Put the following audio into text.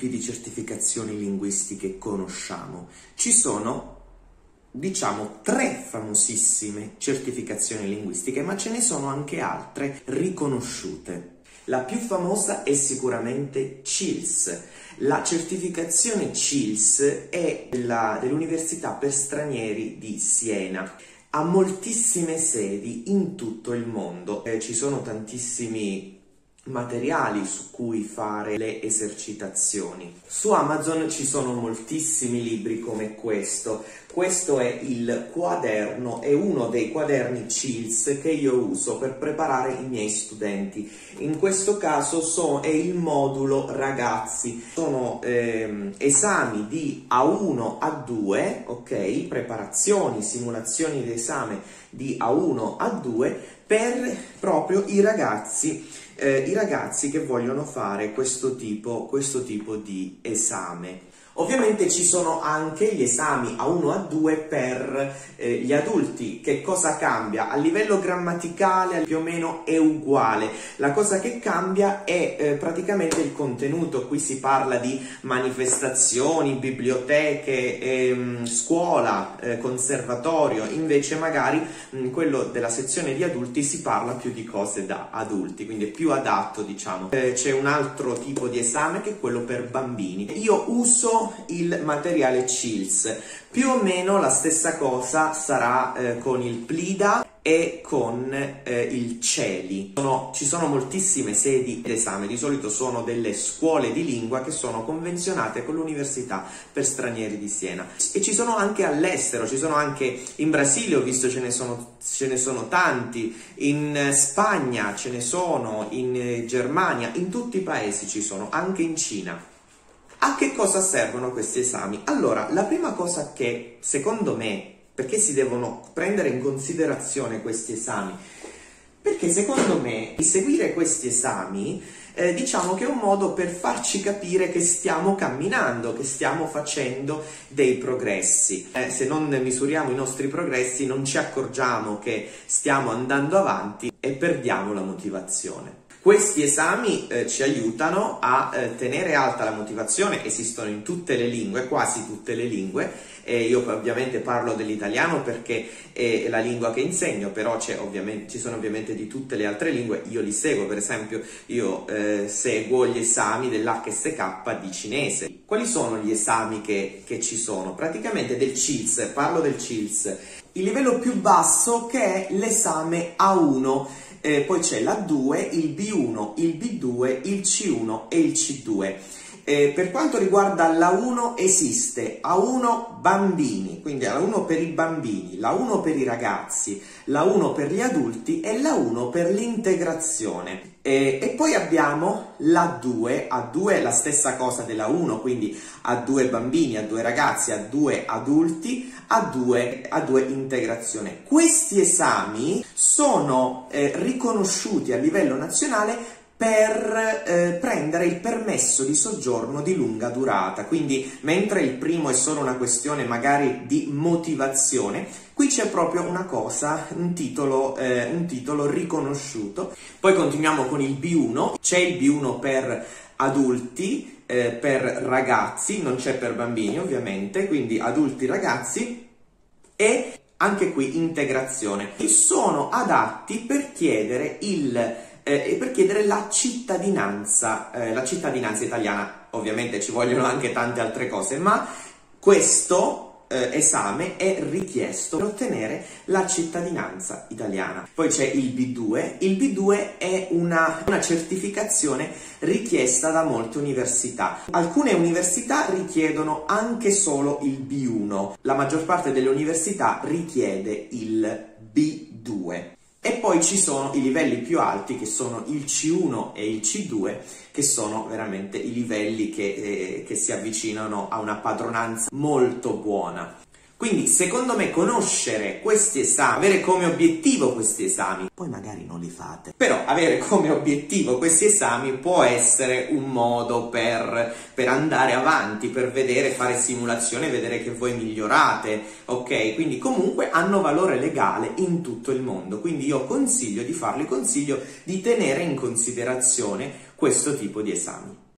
tipi di certificazioni linguistiche conosciamo? Ci sono, diciamo, 3 famosissime certificazioni linguistiche, ma ce ne sono anche altre riconosciute. La più famosa è sicuramente CILS. La certificazione CILS è dell'Università per Stranieri di Siena. Ha moltissime sedi in tutto il mondo. Ci sono tantissimi materiali su cui fare le esercitazioni. Su Amazon ci sono moltissimi libri come questo. Questo è il quaderno, è uno dei quaderni CILS che io uso per preparare i miei studenti. In questo caso è il modulo ragazzi. Sono esami di A1, A2, ok? Preparazioni, simulazioni di esame di A1, A2 per proprio i ragazzi che vogliono fare questo tipo di esame. Ovviamente ci sono anche gli esami A1 A2 per gli adulti. Che cosa cambia? A livello grammaticale più o meno è uguale. La cosa che cambia è praticamente il contenuto. Qui si parla di manifestazioni, biblioteche, scuola, conservatorio. Invece magari quello della sezione di adulti si parla più di cose da adulti, quindi è più adatto, diciamo. C'è un altro tipo di esame che è quello per bambini. Io uso il materiale CILS, più o meno la stessa cosa sarà con il PLIDA e con il CELI. Ci sono moltissime sedi d'esame, di solito sono delle scuole di lingua che sono convenzionate con l'Università per Stranieri di Siena, e ci sono anche all'estero, ci sono anche in Brasile, ho visto ce ne sono tanti, in Spagna ce ne sono, in Germania, in tutti i paesi ci sono, anche in Cina. A che cosa servono questi esami? Allora, la prima cosa che, secondo me, perché si devono prendere in considerazione questi esami? Perché secondo me seguire questi esami diciamo che è un modo per farci capire che stiamo camminando, che stiamo facendo dei progressi. Se non misuriamo i nostri progressi non ci accorgiamo che stiamo andando avanti e perdiamo la motivazione. Questi esami ci aiutano a tenere alta la motivazione, esistono in tutte le lingue, quasi tutte le lingue, io ovviamente parlo dell'italiano perché è la lingua che insegno, però ci sono ovviamente di tutte le altre lingue, io li seguo, per esempio io seguo gli esami dell'HSK di cinese. Quali sono gli esami che ci sono? Praticamente del CILS, parlo del CILS, il livello più basso che è l'esame A1, poi c'è l'A2, il B1, il B2, il C1 e il C2. Per quanto riguarda l'A1 esiste A1 bambini, quindi l'A1 per i bambini, l'A1 per i ragazzi, l'A1 per gli adulti e l'A1 per l'integrazione. E poi abbiamo l'A2, A2 è la stessa cosa dell'A1, quindi A2 bambini, A2 ragazzi, A2 adulti, A2 integrazione. Questi esami sono riconosciuti a livello nazionale per prendere il permesso di soggiorno di lunga durata, quindi mentre il primo è solo una questione magari di motivazione, qui c'è proprio una cosa, un titolo riconosciuto. Poi continuiamo con il B1, c'è il B1 per adulti, per ragazzi, non c'è per bambini ovviamente, quindi adulti, ragazzi, e anche qui integrazione. Sono adatti per chiedere la cittadinanza italiana. Ovviamente ci vogliono anche tante altre cose, ma questo esame è richiesto per ottenere la cittadinanza italiana. Poi c'è il B2. Il B2 è una certificazione richiesta da molte università. Alcune università richiedono anche solo il B1. La maggior parte delle università richiede il B2. E poi ci sono i livelli più alti che sono il C1 e il C2, che sono veramente i livelli che si avvicinano a una padronanza molto buona. Quindi secondo me conoscere questi esami, avere come obiettivo questi esami, poi magari non li fate, però avere come obiettivo questi esami può essere un modo per andare avanti, per fare simulazione, vedere che voi migliorate, ok? Quindi comunque hanno valore legale in tutto il mondo, quindi io consiglio di tenere in considerazione questo tipo di esami.